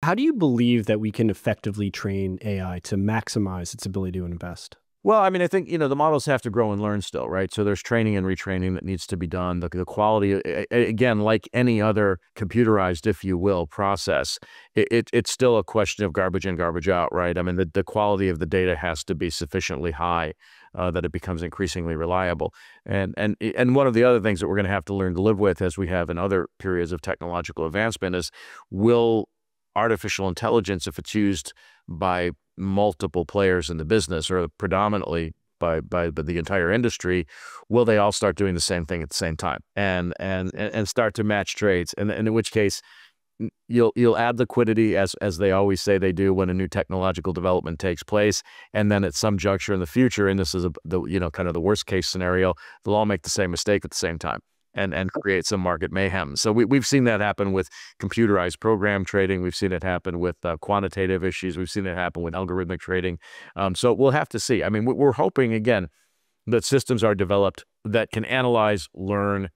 How do you believe that we can effectively train AI to maximize its ability to invest? Well, I mean, I think, the models have to grow and learn still, right? So there's training and retraining that needs to be done. The quality, again, like any other computerized, if you will, process, it's still a question of garbage in, garbage out, right? I mean, the quality of the data has to be sufficiently high that it becomes increasingly reliable. And one of the other things that we're going to have to learn to live with, as we have in other periods of technological advancement, is will artificial intelligence, if it's used by multiple players in the business or predominantly by the entire industry, will they all start doing the same thing at the same time and start to match trades? And in which case, you'll add liquidity as they always say they do when a new technological development takes place, and then at some juncture in the future, and this is kind of the worst case scenario, they'll all make the same mistake at the same time and create some market mayhem. So we've seen that happen with computerized program trading. We've seen it happen with quantitative issues. We've seen it happen with algorithmic trading. So we'll have to see. I mean, we're hoping, again, that systems are developed that can analyze, learn,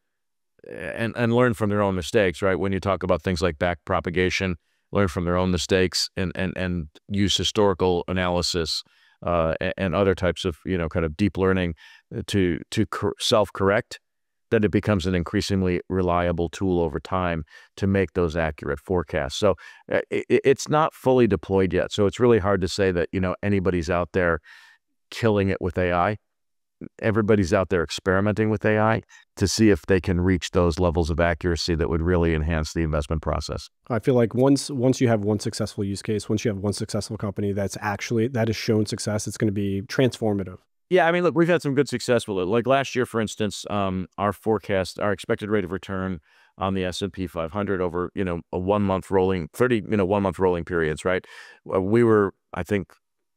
and learn from their own mistakes, right? When you talk about things like backpropagation, learn from their own mistakes and use historical analysis and other types of, kind of deep learning to self-correct, that it becomes an increasingly reliable tool over time to make those accurate forecasts. So it's not fully deployed yet. So it's really hard to say that, anybody's out there killing it with AI. Everybody's out there experimenting with AI to see if they can reach those levels of accuracy that would really enhance the investment process. I feel like once you have one successful use case, once you have one successful company that has shown success, it's going to be transformative. Yeah, I mean, look, we've had some good success with it. Like last year, for instance, our expected rate of return on the S&P 500 over, a 1 month rolling, 1 month rolling periods, right? We were, I think,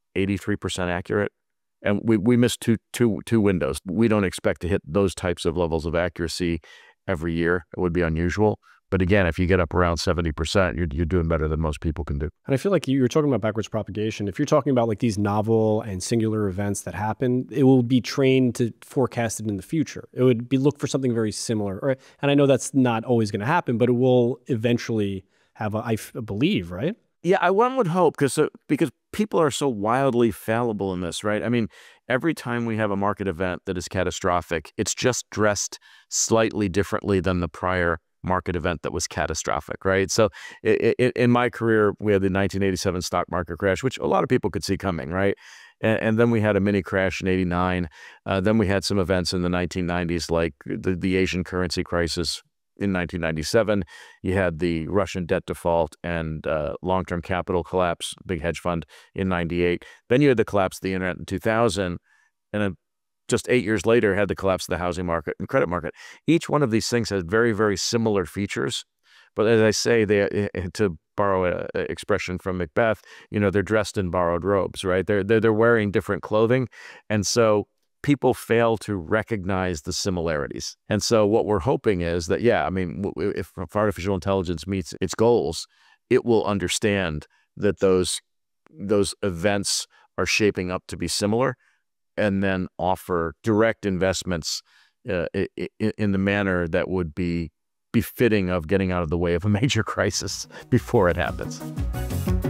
83% accurate. And we missed two windows. We don't expect to hit those types of levels of accuracy every year. It would be unusual. But again, if you get up around 70%, you're doing better than most people can do. And I feel like you're talking about backwards propagation. If you're talking about like these novel and singular events that happen, it will be trained to forecast it in the future. It would look for something very similar. And I know that's not always going to happen, but it will eventually have I believe, right? Yeah, one would hope because people are so wildly fallible in this, right? I mean, every time we have a market event that is catastrophic, it's just dressed slightly differently than the prior market event that was catastrophic, right? So in my career, we had the 1987 stock market crash, which a lot of people could see coming, right? And then we had a mini crash in '89. Then we had some events in the 1990s, like the Asian currency crisis. In 1997, you had the Russian debt default and long-term capital collapse, big hedge fund in '98. Then you had the collapse of the internet in 2000, and then just 8 years later had the collapse of the housing market and credit market. Each one of these things has very, very similar features, but as I say, to borrow an expression from Macbeth, they're dressed in borrowed robes, right? They're wearing different clothing, and so people fail to recognize the similarities. And so what we're hoping is that, yeah, I mean, if artificial intelligence meets its goals, it will understand that those events are shaping up to be similar, and then offer direct investments in the manner that would be befitting of getting out of the way of a major crisis before it happens.